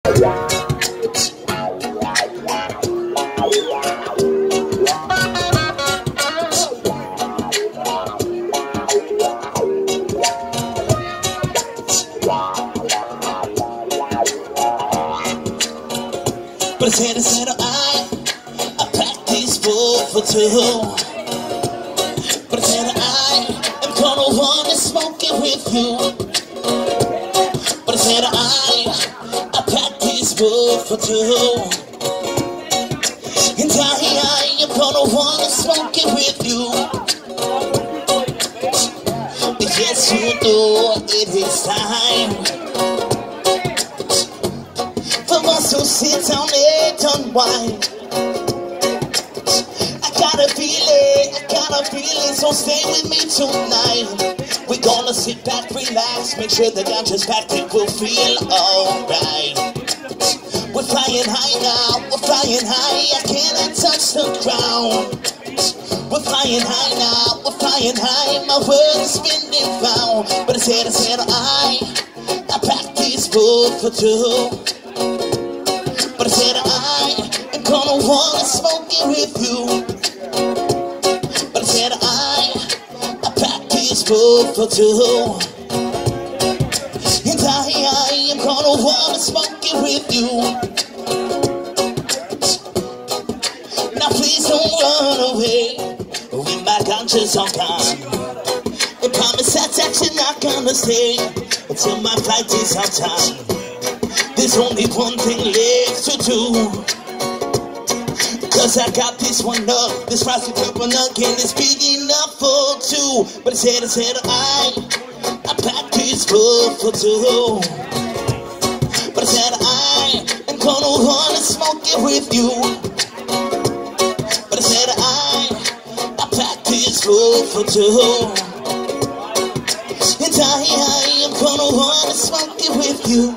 But I said I practice for two. But I said I am gonna wanna smoke it with you. But I said I practice for two. And I am gonna wanna smoke it with you. Yes, you know it is time for us to sit down and unwind. I got a feeling, so stay with me tonight. We're gonna sit back, relax, make sure that I'm just back and we'll feel alright. We're flying high now, we're flying high, I cannot touch the ground. We're flying high now, we're flying high, my world is spinning round. But I said I practice for two. But I said I am gonna wanna smoke it with you. But I said I practice for two. And I am gonna wanna smoke it with you. Now please don't run away with my conscience on calm. And promise that you're not gonna stay until my flight is on time. There's only one thing left to do, 'cause I got this one up. This frosty purple nugget is big enough for two. But I said I practice for two. But I said I am gonna wanna smoke it with you. But I said I practice for two. And I am gonna wanna smoke it with you.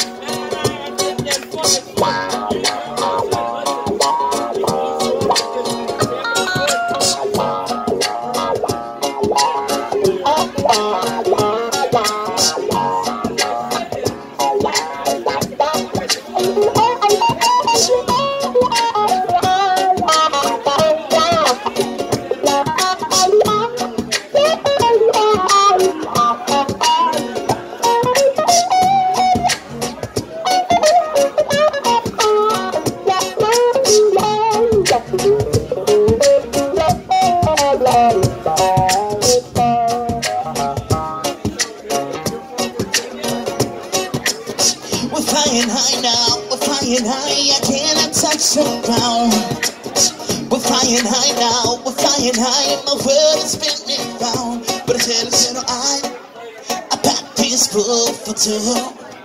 We're flying high now, we're flying high, I cannot touch the ground. We're flying high now, we're flying high, my world is spinning round. But I said I practice for two.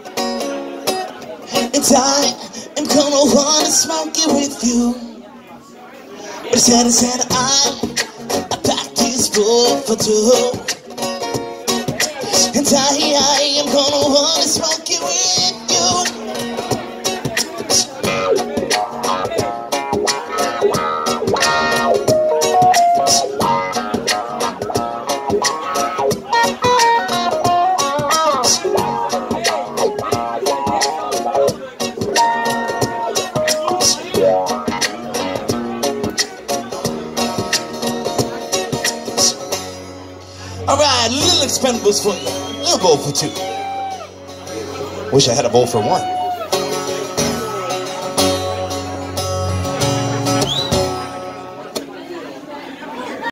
And I am gonna wanna smoke it with you. But I said I practice for two. And I am gonna wanna smoke it with you. Alright, Little Expendables for you. Little bowl for two. Wish I had a bowl for one.